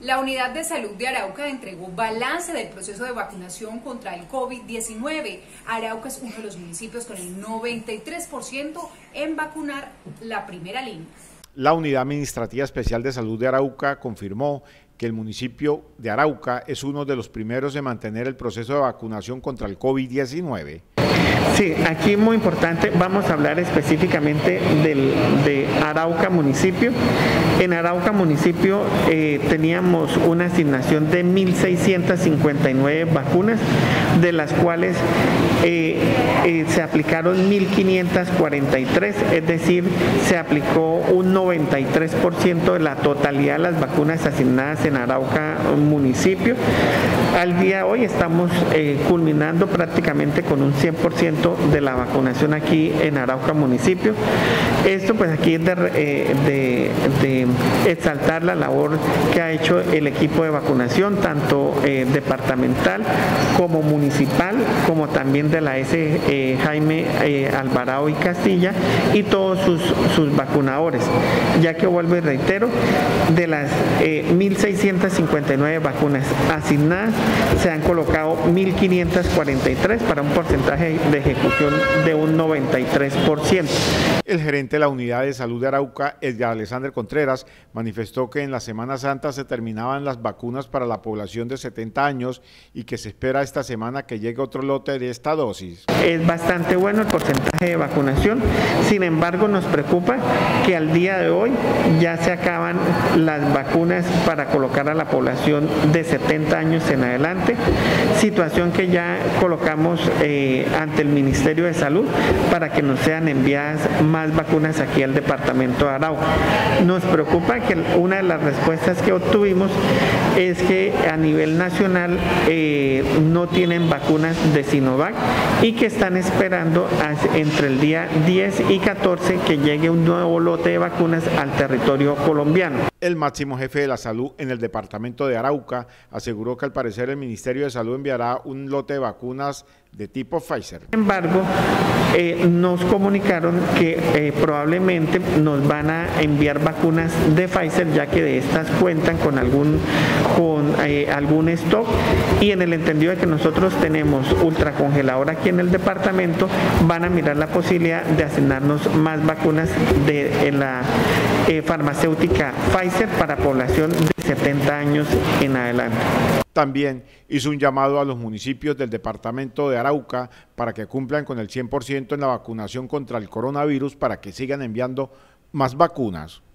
La Unidad de Salud de Arauca entregó balance del proceso de vacunación contra el COVID-19. Arauca es uno de los municipios con el 93% en vacunar la primera línea. La Unidad Administrativa Especial de Salud de Arauca confirmó que el municipio de Arauca es uno de los primeros en mantener el proceso de vacunación contra el COVID-19. Sí, aquí muy importante, vamos a hablar específicamente de Arauca municipio. En Arauca municipio teníamos una asignación de 1.659 vacunas, de las cuales se aplicaron 1.543, es decir, se aplicó un 93% de la totalidad de las vacunas asignadas en Arauca municipio. Al día de hoy estamos culminando prácticamente con un 100% de la vacunación aquí en Arauca municipio. Esto pues aquí es de exaltar la labor que ha hecho el equipo de vacunación, tanto departamental como municipal, como también de la S. Jaime Alvarado y Castilla, y todos sus vacunadores, ya que vuelvo y reitero, de las 1.659 vacunas asignadas, se han colocado 1.543 para un porcentaje de ejecución de un 93%. El gerente de la Unidad de Salud de Arauca, Edgar Alexander Contreras, manifestó que en la Semana Santa se terminaban las vacunas para la población de 70 años y que se espera esta semana que llegue otro lote de esta dosis. Es bastante bueno el porcentaje de vacunación, sin embargo nos preocupa que al día de hoy ya se acaban las vacunas para colocar a la población de 70 años en adelante, situación que ya colocamos ante el Ministerio de Salud para que nos sean enviadas más vacunas aquí al departamento de Arauca. Nos preocupa que una de las respuestas que obtuvimos es que a nivel nacional no tienen vacunas de Sinovac y que están esperando entre el día 10 y 14 que llegue un nuevo lote de vacunas al territorio colombiano. El máximo jefe de la salud en el departamento de Arauca aseguró que al parecer el Ministerio de Salud enviará un lote de vacunas de tipo Pfizer. Sin embargo, nos comunicaron que probablemente nos van a enviar vacunas de Pfizer, ya que de estas cuentan con algún stock, y en el entendido de que nosotros tenemos ultracongelador aquí en el departamento, van a mirar la posibilidad de asignarnos más vacunas en la farmacéutica Pfizer para población de 70 años en adelante. También hizo un llamado a los municipios del departamento de Arauca para que cumplan con el 100% en la vacunación contra el coronavirus para que sigan enviando más vacunas.